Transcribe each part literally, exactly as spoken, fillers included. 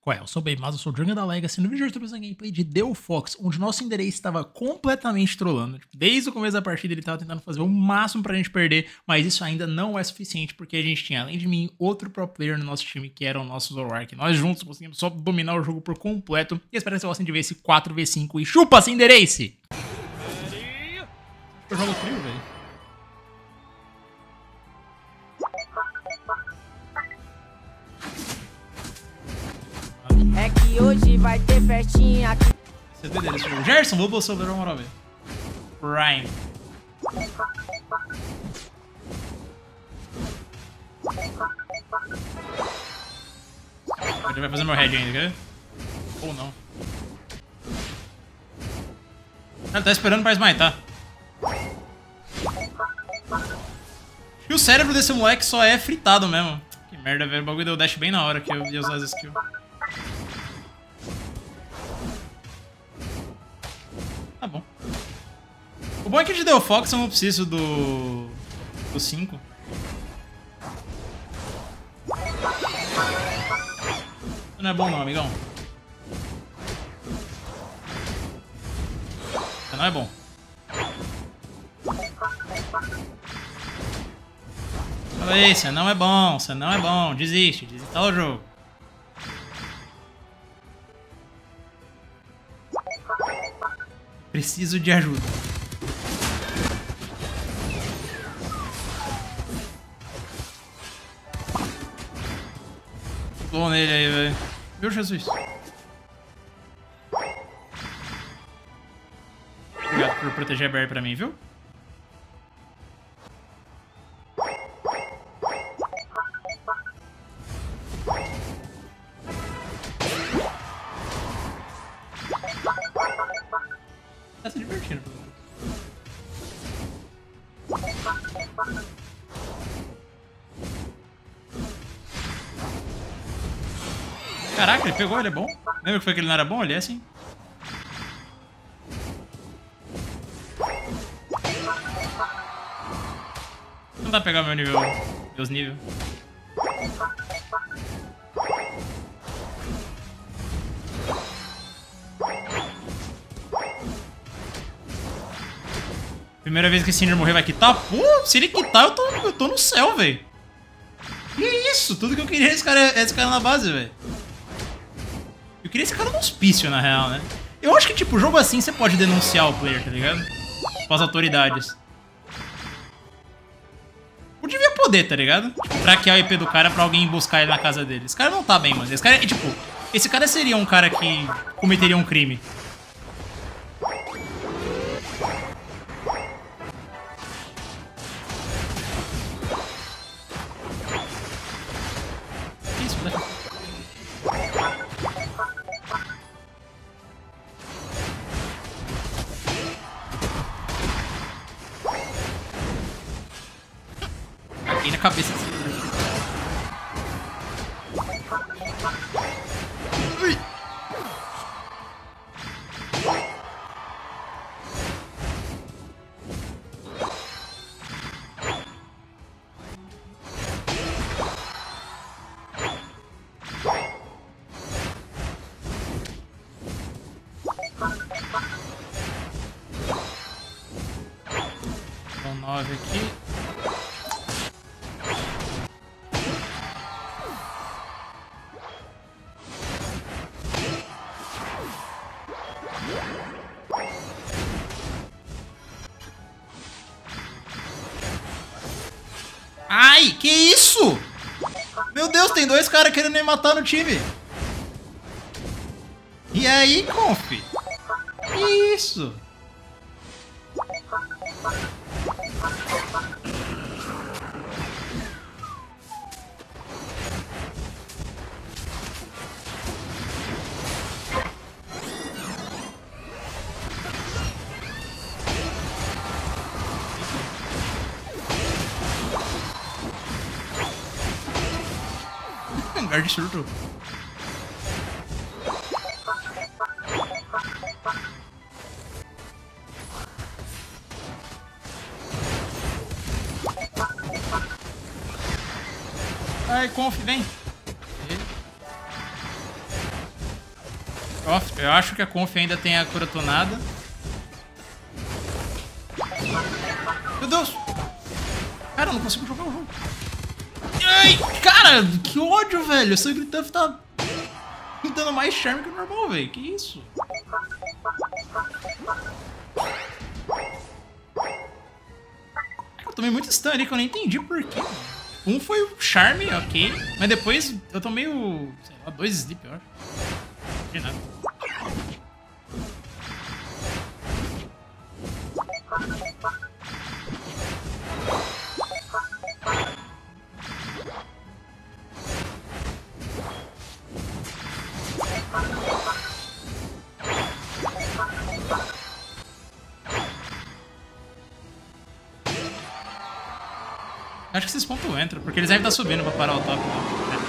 Qual é? Eu sou o Baby Mas, eu sou o Jungle da Legacy. No vídeo de hoje eu trouxe uma gameplay de Deo Fox, onde o nosso endereço estava completamente trollando. Tipo, desde o começo da partida ele estava tentando fazer o máximo pra gente perder, mas isso ainda não é suficiente, porque a gente tinha, além de mim, outro pro player no nosso time, que era o nosso Zoroark. Nós juntos conseguimos só dominar o jogo por completo, e espero que vocês gostem de ver esse quatro v cinco e chupa-se endereço! Eu jogo frio, velho. É que hoje vai ter festinha aqui. Você entendeu esse jogo? Gerson, vou bolsar o Verão Moral, velho. Prime. Ele vai fazer meu head ainda, quer ver? Ou não. Ele tá esperando pra smitar. E o cérebro desse moleque só é fritado mesmo. Que merda, velho. O bagulho deu dash bem na hora que eu ia usar as skills. Tá bom. O bom é que de Deo Fox eu não preciso do... do cinco. Isso não é bom não, amigão. Isso não é bom. Fala aí, você não é bom, você não é bom. Desiste, desinstala o jogo. Preciso de ajuda. Tô nele aí, velho. Meu Jesus. Obrigado por proteger a Barry pra mim, viu? Tá se divertindo, pelo menos. Caraca, ele pegou, ele é bom. Lembra que foi que ele não era bom? Ele é assim. Não dá pra pegar meu nível, meus níveis. Primeira vez que esse Cinder morrer vai quitar? Pô, se ele quitar, eu tô, eu tô no céu, velho. Que isso? Tudo que eu queria é esse cara, é esse cara na base, velho. Eu queria esse cara no hospício, na real, né? Eu acho que, tipo, jogo assim você pode denunciar o player, tá ligado? Com as autoridades. Eu devia poder, tá ligado? Tipo, traquear o I P do cara pra alguém buscar ele na casa dele. Esse cara não tá bem, mano. Esse cara é, tipo... Esse cara seria um cara que cometeria um crime. Isso, né? Aqui na cabeça. Ui. Então nove aqui. Ai, que isso? Meu Deus, tem dois caras querendo me matar no time. E aí, conf? Que isso? Guard surto. Ai, conf, vem. Ó, eu acho que a Conf ainda tem a cura tunada. Meu Deus! Cara, eu não consigo jogar o jogo. Ai, cara, que ódio, velho. Esse Gritanf tá dando mais charme que o normal, velho. Que isso? Eu tomei muito stun ali que eu nem entendi por quê. Um foi o charme, ok. Mas depois eu tomei o... sei lá, dois sleep, eu acho. De nada. Acho que esses pontos entram, porque eles devem estar subindo pra parar o top. Né?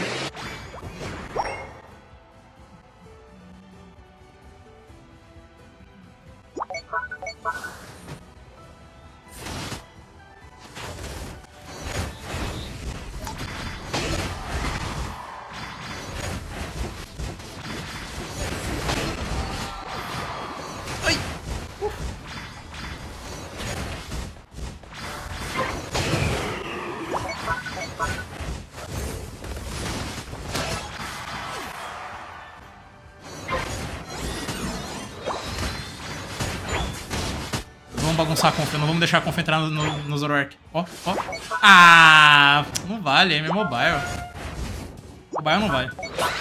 Vamos bagunçar a Conf, não vamos deixar a Conf entrar no, no, no Zoroark. Ó, ó. Ah, não vale, é meu mobile. Mobile não vai.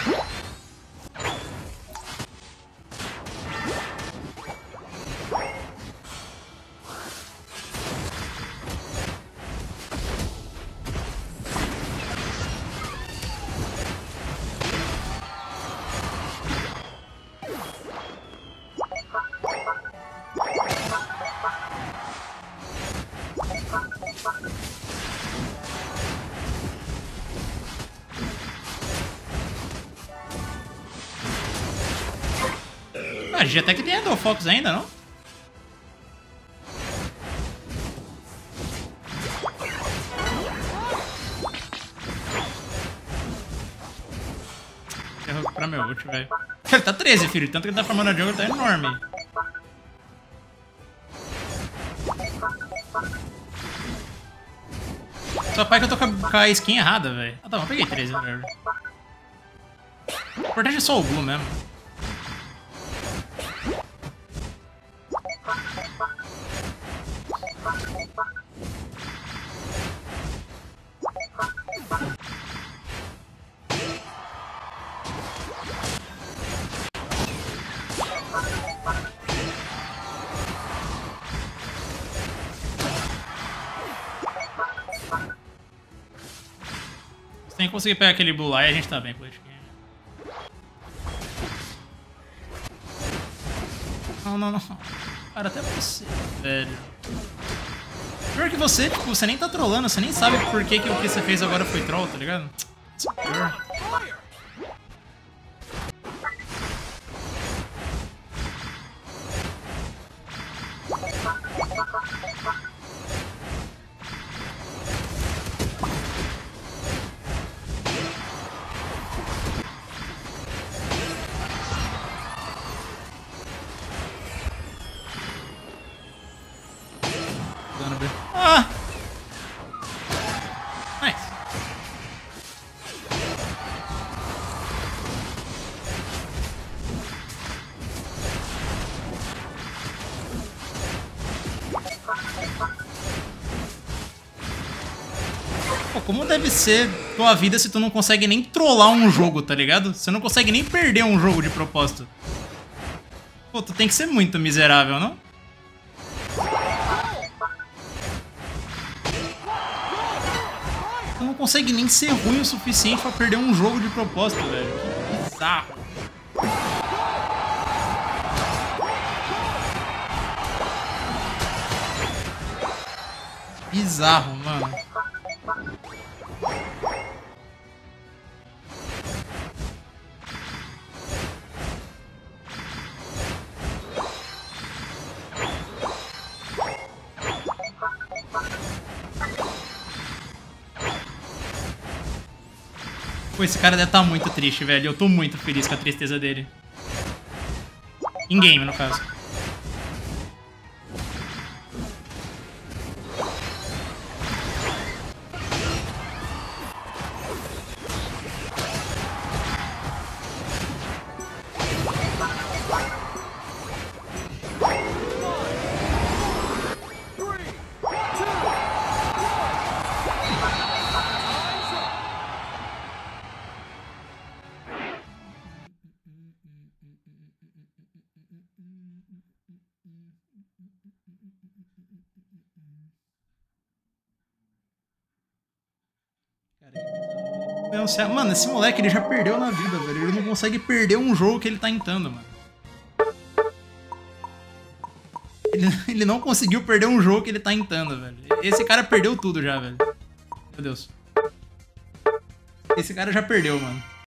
Ah, a gente até que tem a Dual Fox ainda, não? Eu vou recuperar meu ult, velho. Ele tá treze, filho. Tanto que ele tá formando a jungle, tá enorme. Só pai que eu tô com a skin errada, velho. Ah, tá, eu peguei treze, velho. O importante é só o Blue mesmo. Se tem que conseguir pegar aquele Blue lá e a gente tá bem, pô. Não, não, não. Cara, até você, velho. Pior que você, tipo, você nem tá trollando, você nem sabe por que, que o que você fez agora foi troll, tá ligado? Isso é pior. Ah! Nice. Pô, como deve ser tua vida se tu não consegue nem trollar um jogo, tá ligado? Você não consegue nem perder um jogo de propósito. Pô, tu tem que ser muito miserável, não? Não consegue nem ser ruim o suficiente pra perder um jogo de propósito, velho. Que bizarro. Bizarro, mano. Pô, esse cara deve estar muito triste, velho. Eu tô muito feliz com a tristeza dele. Em game, no caso. Mano, esse moleque ele já perdeu na vida, velho. Ele não consegue perder um jogo que ele tá tentando, mano. Ele, ele não conseguiu perder um jogo que ele tá tentando, velho. Esse cara perdeu tudo já, velho. Meu Deus. Esse cara já perdeu, mano.